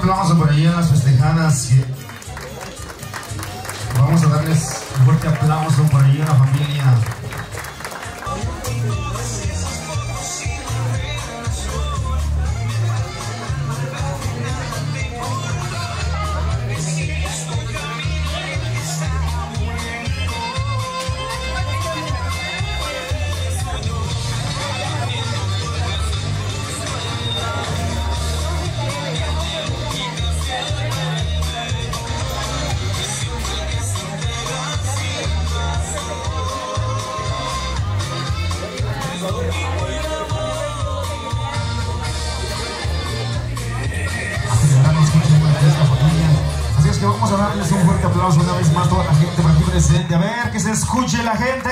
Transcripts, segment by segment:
aplauso por ahí a las festejadas. Vamos a darles un fuerte aplauso por ahí a la familia. Así es que vamos a darles un fuerte aplauso una vez más a toda la gente por aquí presente. A ver, que se escuche la gente.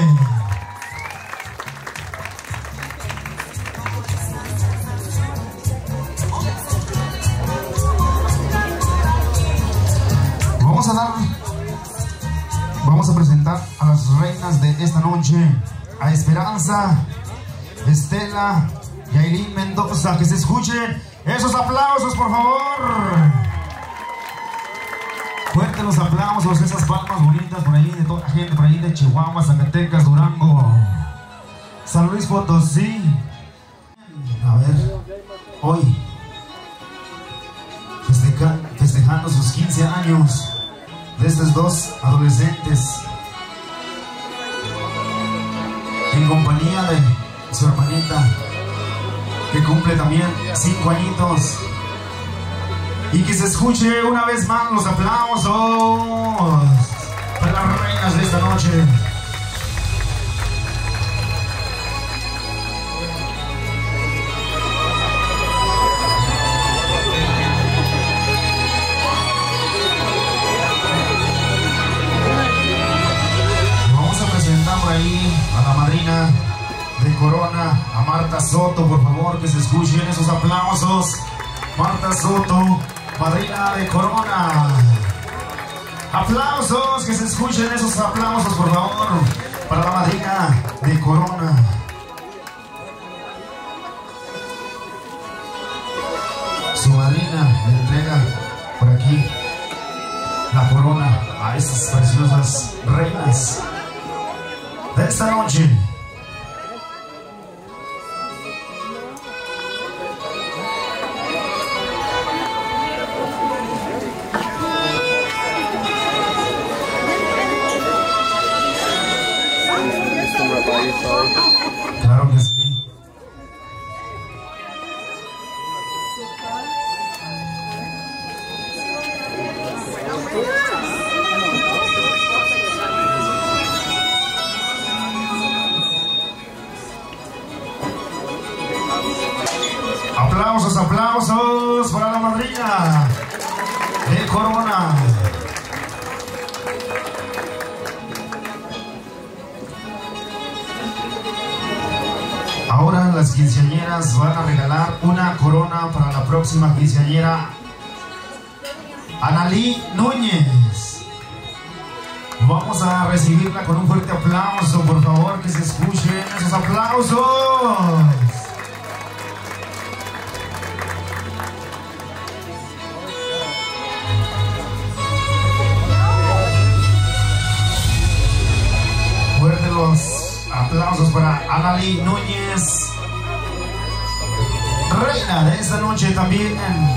Vamos a presentar a las reinas de esta noche, a Esperanza, Estela y Aileen Mendoza. Que se escuchen esos aplausos, por favor. Fuerte los aplausos, esas palmas bonitas por ahí de toda la gente, por ahí de Chihuahua, Zacatecas, Durango, San Luis Potosí. A ver, hoy festejando sus 15 años de estos dos adolescentes, en compañía de su hermanita, que cumple también 5 añitos. Y que se escuche una vez más los aplausos para las reinas de esta noche. Vamos a presentar por ahí a la madrina de Corona, a Marta Soto, por favor, que se escuchen esos aplausos. Marta Soto, madrina de Corona. Aplausos, que se escuchen esos aplausos, por favor, para la madrina de Corona. Su madrina le entrega por aquí la corona a estas preciosas reinas de esta noche. Claro que sí. Aplausos, aplausos para la madrina de Corona. Ahora las quinceañeras van a regalar una corona para la próxima quinceañera, Analí Núñez. Vamos a recibirla con un fuerte aplauso, por favor, que se escuchen esos aplausos. Fuerte los aplausos para Analí Núñez, reina de esta noche también.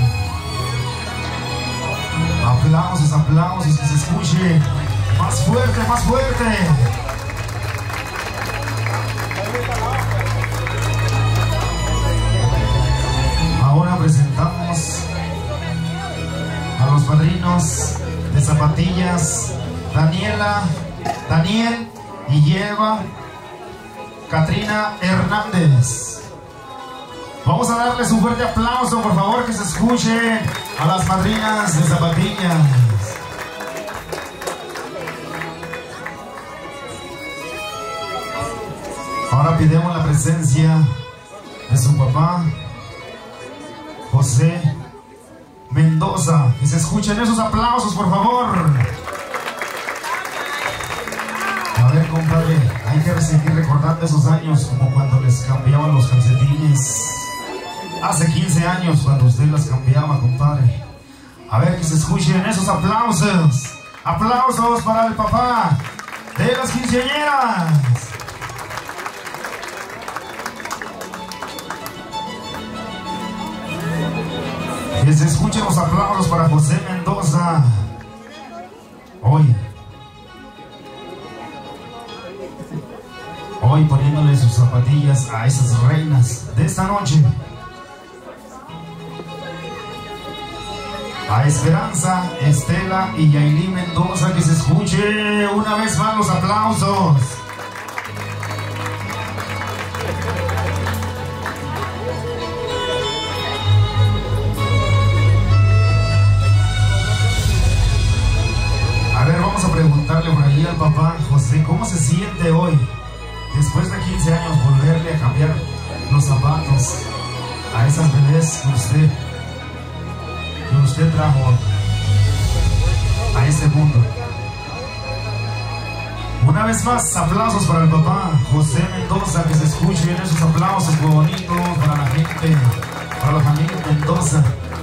Aplausos, aplausos, que se escuche más fuerte, más fuerte. Ahora presentamos a los padrinos de zapatillas, Daniel y Eva Katrina Hernández. Vamos a darles un fuerte aplauso, por favor, que se escuche a las madrinas de zapatillas. Ahora pidemos la presencia de su papá, José Mendoza. Que se escuchen esos aplausos, por favor. A ver, compadre, hay que seguir recordando esos años, como cuando les cambiaban los calcetines. Hace 15 años, cuando usted las cambiaba, compadre. A ver que se escuchen esos aplausos. Aplausos para el papá de las quinceañeras. Que se escuchen los aplausos para José Mendoza. Hoy poniéndole sus zapatillas a esas reinas de esta noche. A Esperanza, Estela y Yailin Mendoza, que se escuche una vez más los aplausos. A ver, vamos a preguntarle por ahí al papá José, ¿cómo se siente hoy? Después de 15 años volverle a cambiar los zapatos a esas bebés que usted trajo a este mundo. Una vez más, aplausos para el papá José Mendoza, que se escuchen esos aplausos bonitos para la gente, para la familia Mendoza.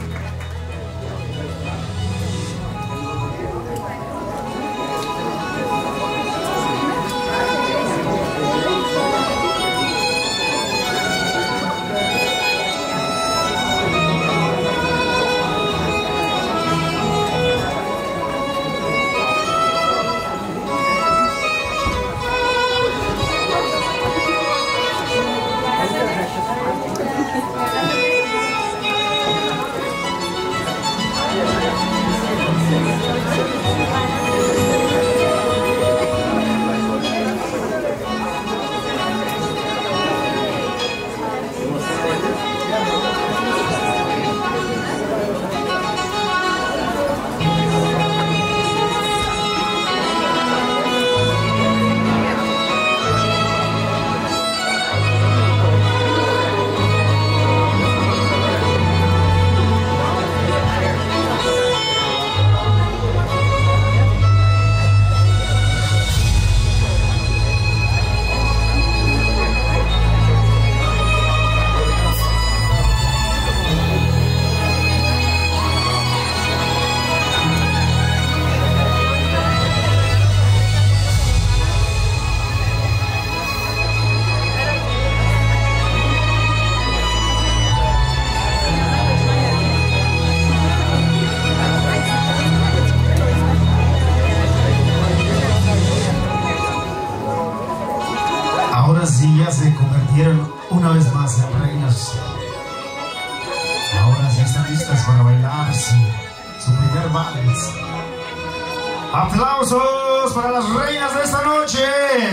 Ahora sí ya se convirtieron una vez más en reinas. Ahora sí están listas para bailar su primer vals. ¡Aplausos para las reinas de esta noche!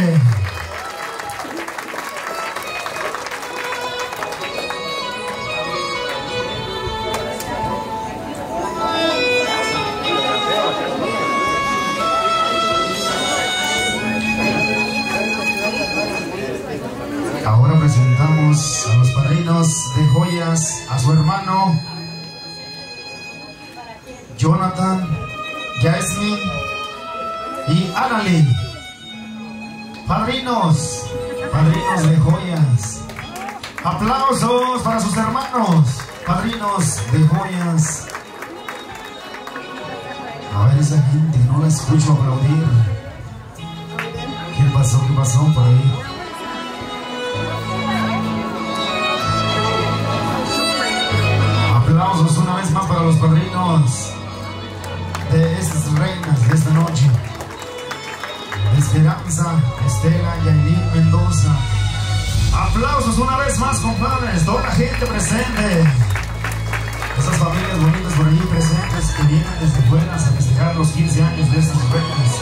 Ahora presentamos a los padrinos de joyas, a su hermano Jonathan, Yasmin y Annalie. Padrinos de joyas. Aplausos para sus hermanos, padrinos de joyas. A ver, esa gente, no la escucho aplaudir. ¿Qué pasó por ahí? Aplausos una vez más para los padrinos de estas reinas de esta noche. Esperanza, Estela y Yailin Mendoza. Aplausos una vez más, compadres, toda la gente presente. Esas familias bonitas por allí presentes que vienen desde fuera a festejar los 15 años de estas reinas.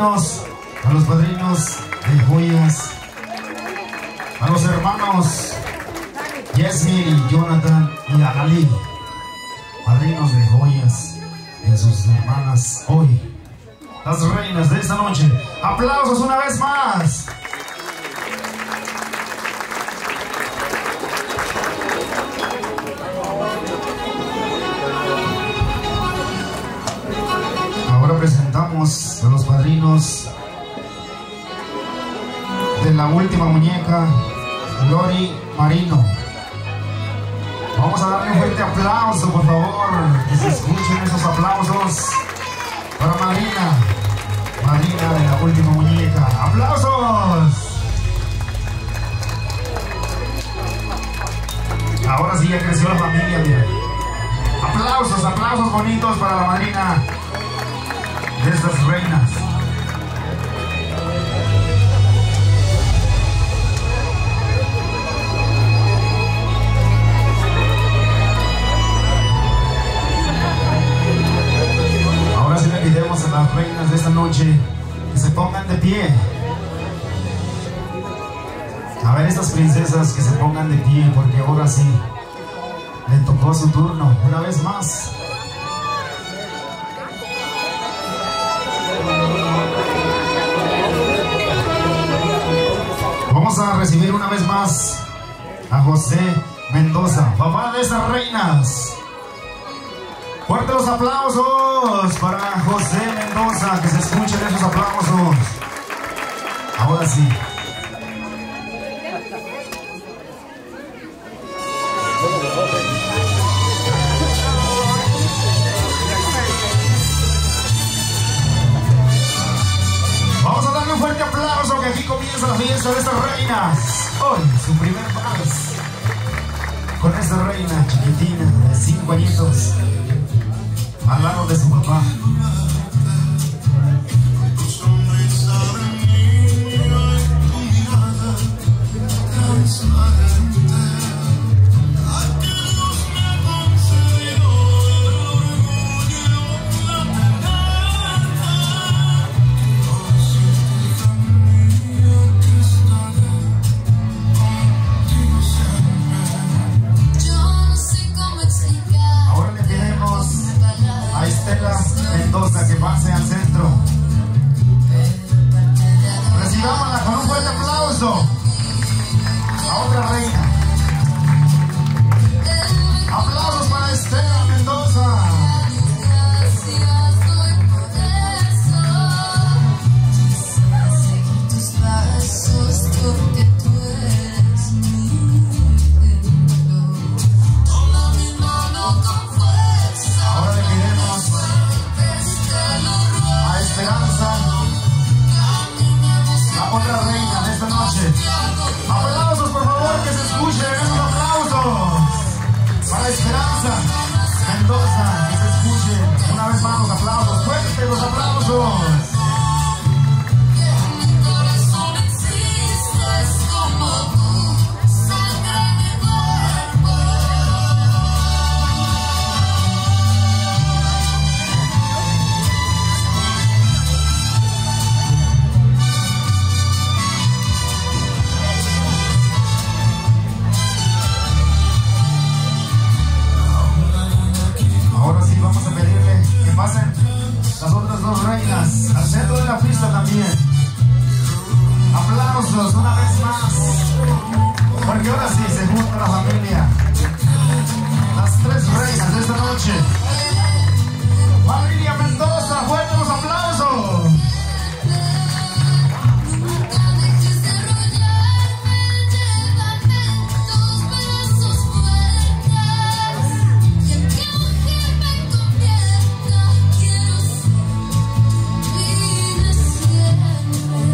padrinos, de joyas, a los hermanos Yesmil, Jonathan y Agali, padrinos de joyas de sus hermanas hoy, las reinas de esta noche. Aplausos una vez más. Ahora presentamos a los padrinos de la última muñeca, Lori Marino. Vamos a darle un fuerte aplauso, por favor, que se escuchen esos aplausos para madrina de la última muñeca. ¡Aplausos! Ahora sí ya creció la familia, mira. Aplausos bonitos para la madrina de estas reinas. Ahora sí le pidemos a las reinas de esta noche que se pongan de pie. A ver, estas princesas que se pongan de pie, porque ahora sí le tocó su turno una vez más. Vamos a recibir una vez más a José Mendoza, papá de estas reinas. Fuerte los aplausos para José Mendoza, que se escuchen esos aplausos. Ahora sí. Vamos a darle un fuerte aplauso, que aquí comienza la fiesta de estas reinas. Hoy, su primer vals con esta reina chiquitina de 5 añitos al lado de su papá. Mendoza, que pase al centro. Recibámosla con un fuerte aplauso a otra reina. Aplausos para Estela Mendoza. Otra reina de esta noche. Aplausos, por favor, que se escuchen esos aplausos para Esperanza Mendoza, que se escuchen una vez más los aplausos. Fuertes los aplausos. Vamos a pedirle que pasen las otras dos reinas al centro de la pista también. Aplausos una vez más, porque ahora sí se junta la familia. Las 3 reinas de esta noche. Familia Mendoza, fuertes los aplausos.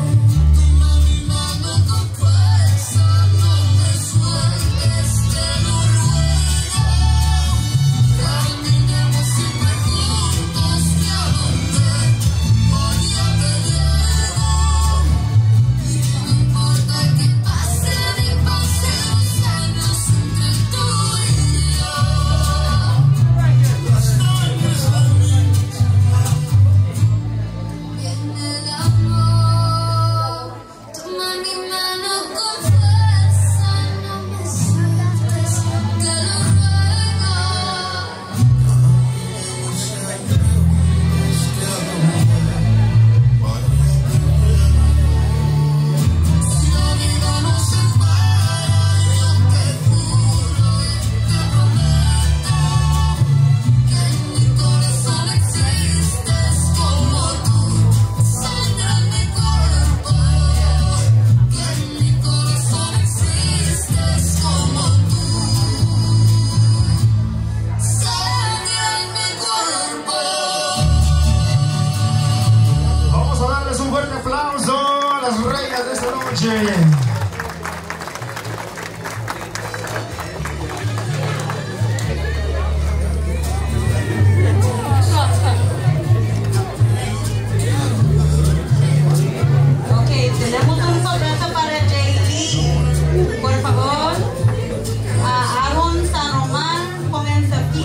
Este las reinas de esta noche. Tenemos un contrato para JD, por favor. Aaron San Román, pónganse aquí.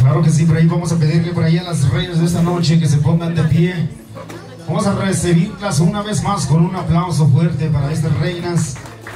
Claro que sí, por ahí vamos a pedirle por ahí a las reinas de esta noche que se pongan de pie. Vamos a recibirlas una vez más con un aplauso fuerte para estas reinas.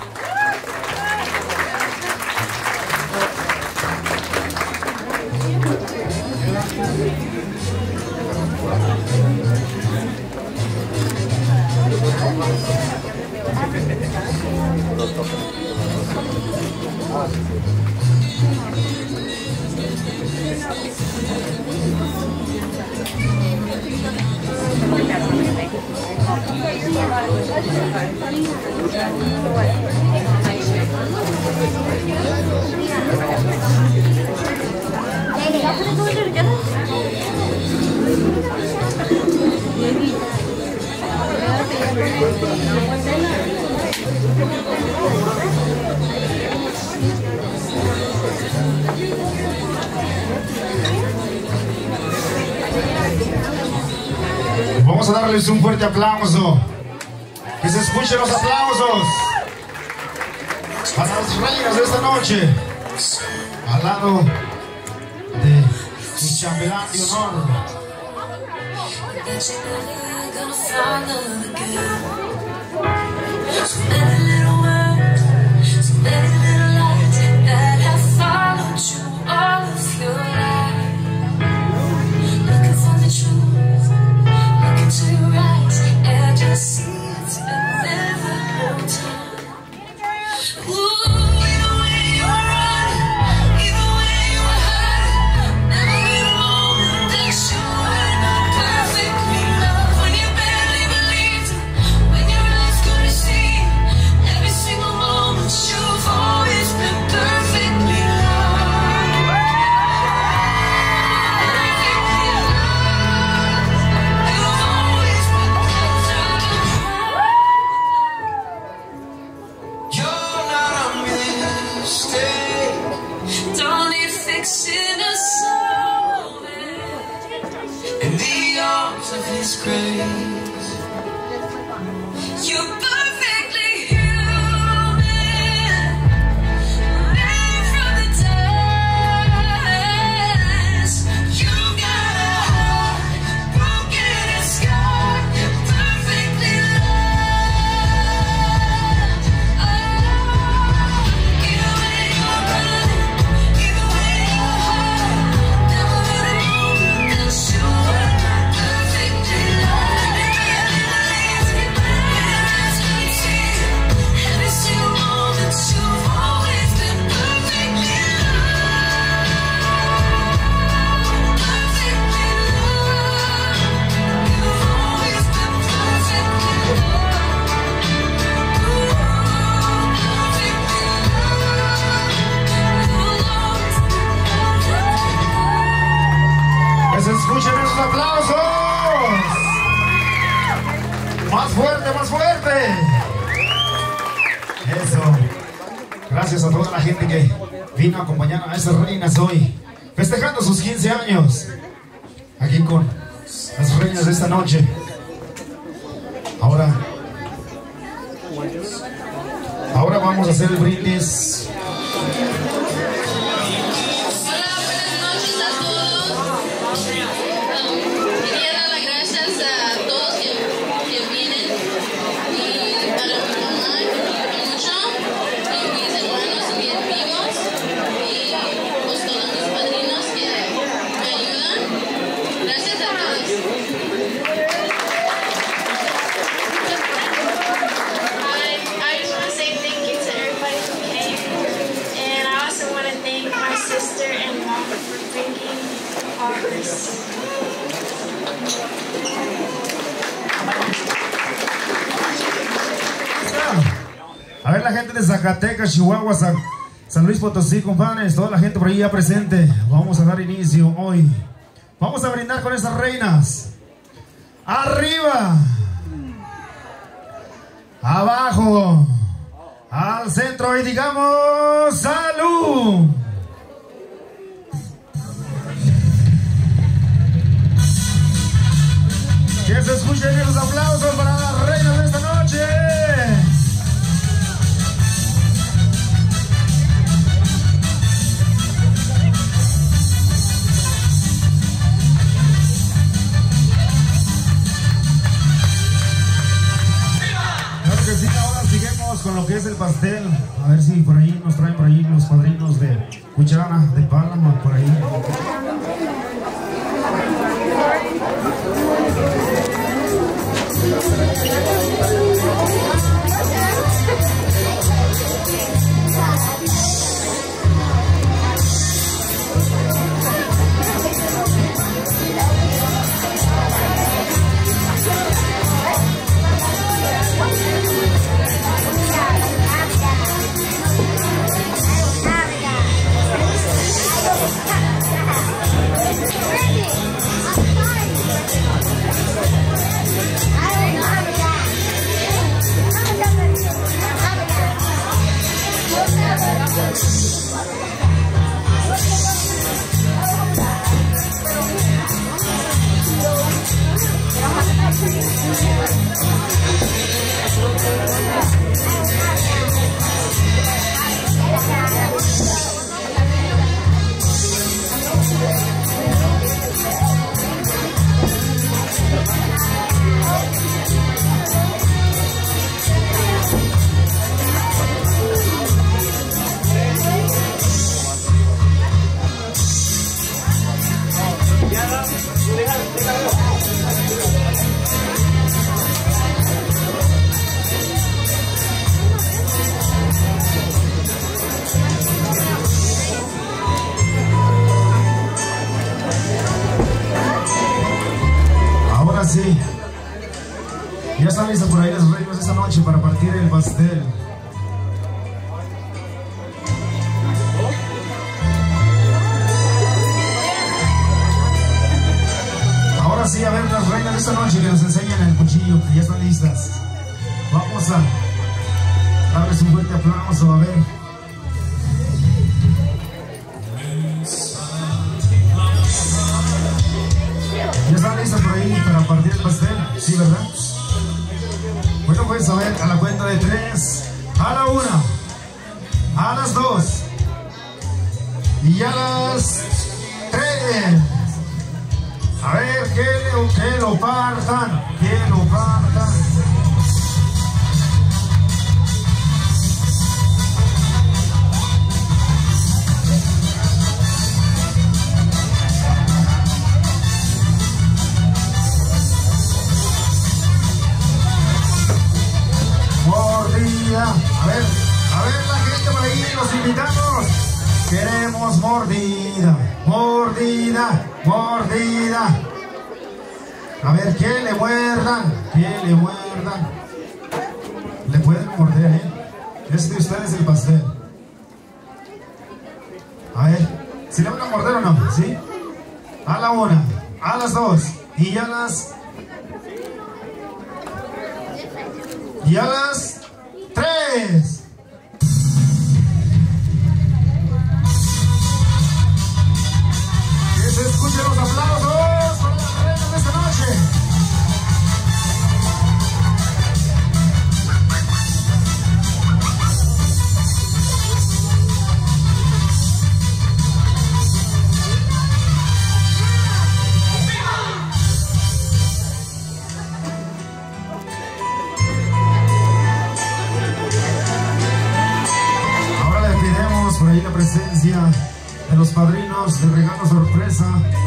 Vamos a darles un fuerte aplauso. Que se escuchen los aplausos para las reinas de esta noche, al lado de su chambelán de honor. ¡Escuchen esos aplausos! ¡Más fuerte, más fuerte! Eso. Gracias a toda la gente que vino a acompañar a estas reinas hoy, festejando sus 15 años, aquí con las reinas de esta noche. Ahora vamos a hacer el brindis. A ver, la gente de Zacatecas, Chihuahua, San Luis Potosí, compadres, toda la gente por ahí ya presente. Vamos a dar inicio hoy. Vamos a brindar con estas reinas. Arriba, abajo, al centro y digamos ¡salud! Que se escuchen los aplausos para las reinas de esta noche. pastel. A ver si por ahí nos traen por ahí los padrinos de cuchara de pálamo por ahí. Sí, ya están listos por ahí las reinas esta noche para partir el pastel. Ahora sí, a ver las reinas de esta noche que nos enseñan el cuchillo, que ya están listas. Vamos a darles un fuerte aplauso, a ver. ¿Ya están listos por ahí para partir el pastel? Sí, ¿verdad? Bueno, pues a ver, a la cuenta de 3, a la 1, a las 2 y a las 3. A ver, que lo partan, que lo partan. Mordida. A ver la gente por ahí, los invitados. Queremos mordida, mordida, mordida. A ver, que le muerdan, que le muerdan. Le pueden morder, Es de ustedes el pastel. A ver, si le van a morder o no, ¿sí? A la 1, a las 2 y a las... Y a las 3. Que se escuchen los aplausos para las reinas de esta noche. Por ahí la presencia de los padrinos de regalo sorpresa.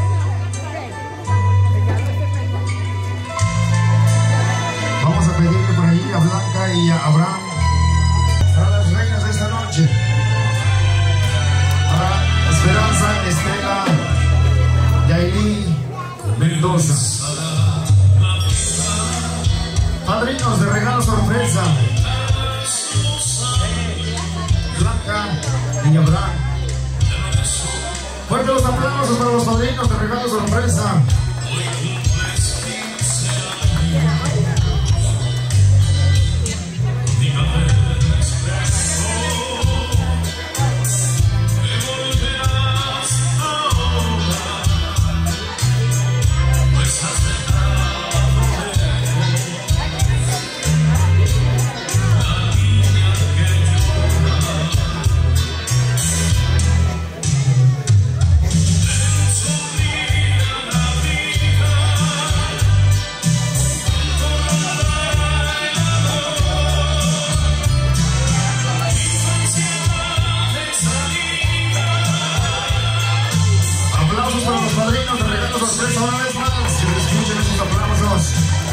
Vamos a pedirle por ahí a Blanca y a Abraham, a las reinas de esta noche, a Esperanza, Estela, Yailí, Mendoza. Padrinos de regalo sorpresa, Blanca y Abraham. Fuerte los aplausos para los padrinos de regalo sorpresa. tremendo sorpresa una vez más. Que se escuchen esos aplausos.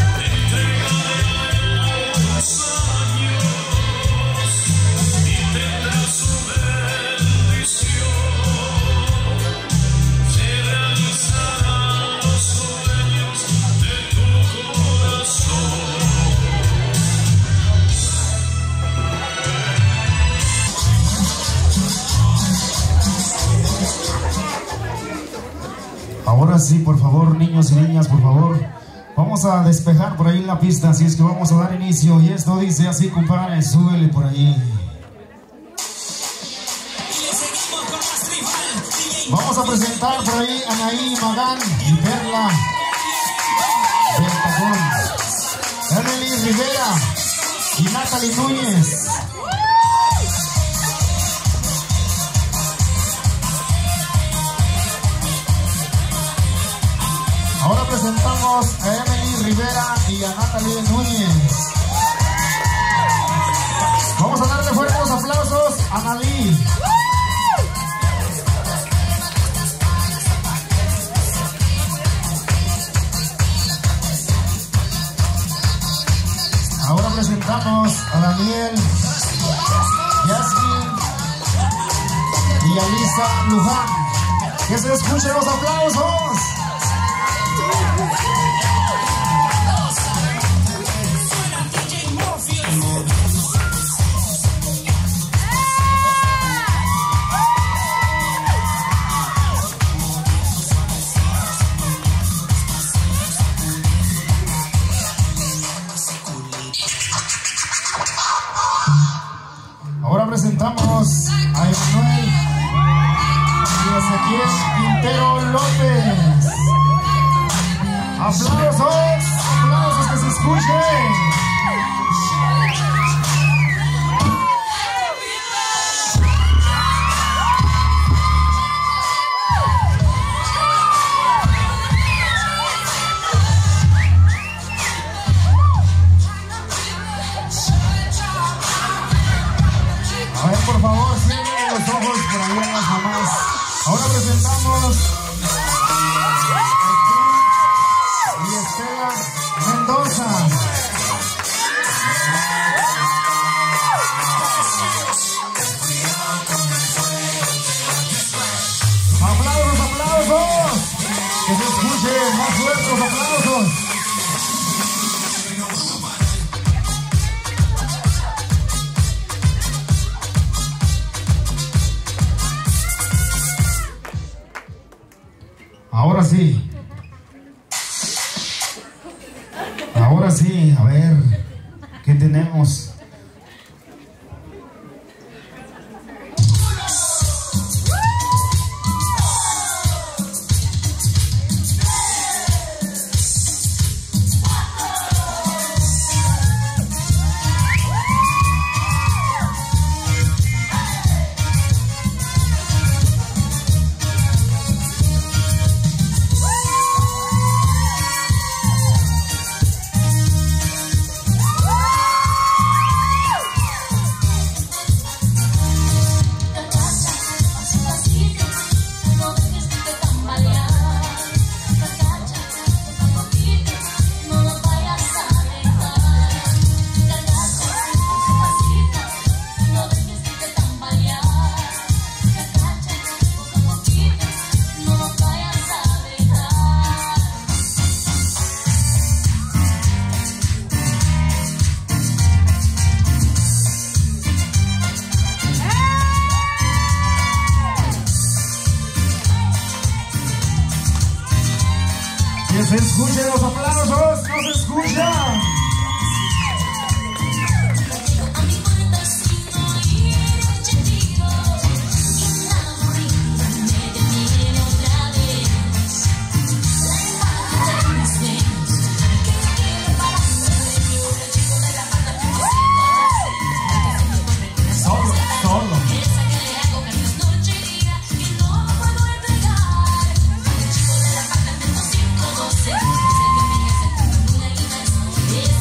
Ahora sí, por favor, niños y niñas, por favor, vamos a despejar por ahí la pista, así es que vamos a dar inicio. Y esto dice así, compadre, súbele por ahí. Vamos a presentar por ahí a Anaí Magán y Perla del Tacón, Emily Rivera y Natalie Núñez. Ahora presentamos a Emily Rivera y a Natalie Núñez. Vamos a darle fuertes aplausos a Natalie. Ahora presentamos a Daniel, Yasmin y a Lisa Luján. Que se escuchen los aplausos. Ahora presentamos a Emanuel y a Ezequiel Quintero López. ¡Aplausos! ¡Aplausos que se escuchen! A ver, por favor, cierren los ojos por ahí a las mamás. Ahora presentamos y Estela Mendoza. ¡Aplausos, aplausos! Que se escuchen más fuertes los aplausos. Ahora sí. Ahora sí, a ver, ¿qué tenemos? Que se escuchen los aplausos, no se escuchan. Yeah.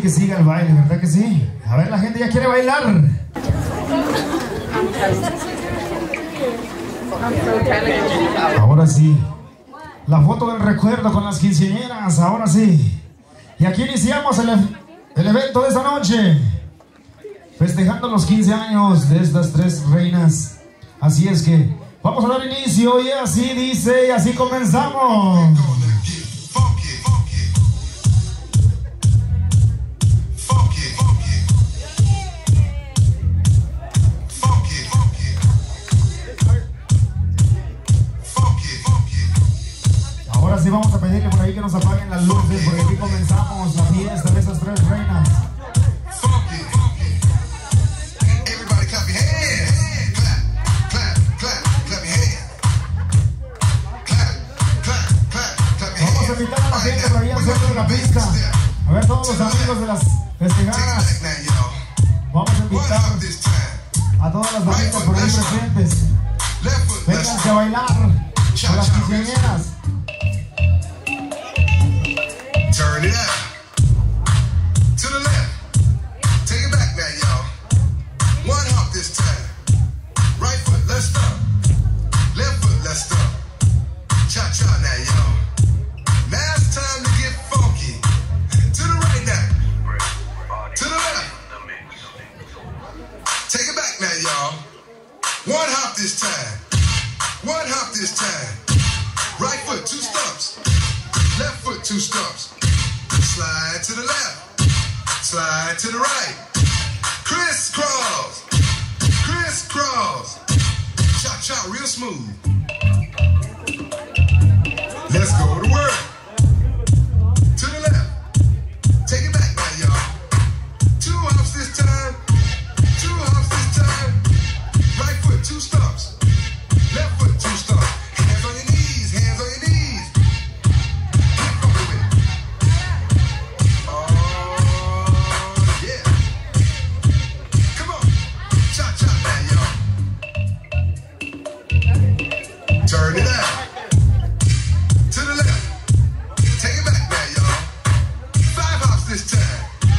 que siga el baile, ¿verdad que sí? A ver, la gente ya quiere bailar. Ahora sí, la foto del recuerdo con las quinceañeras, ahora sí. Y aquí iniciamos el evento de esta noche, festejando los 15 años de estas tres reinas. Así es que vamos a dar inicio y así dice y así comenzamos. Ahora sí vamos a pedirle por ahí que nos apaguen las luces, porque aquí comenzamos la fiesta de esas tres reinas. Vamos a invitar a la gente por ahí al centro de la pista, a ver todos los amigos de las festejadas. Vamos a invitar a todas las bonitas por ahí presentes. Vénganse a bailar con las quinceañeras. Turn it up. To the left. Take it back now, y'all. One hop this time. Right foot, let's stop. Left foot, let's stop. Cha-cha now, y'all. Now it's time to get funky. To the right now. To the left. Take it back now, y'all. One hop this time. One hop this time. Right foot, 2 stumps. Left foot, 2 stumps. Slide to the left, slide to the right, crisscross, crisscross, cha-cha real smooth. Let's go to work.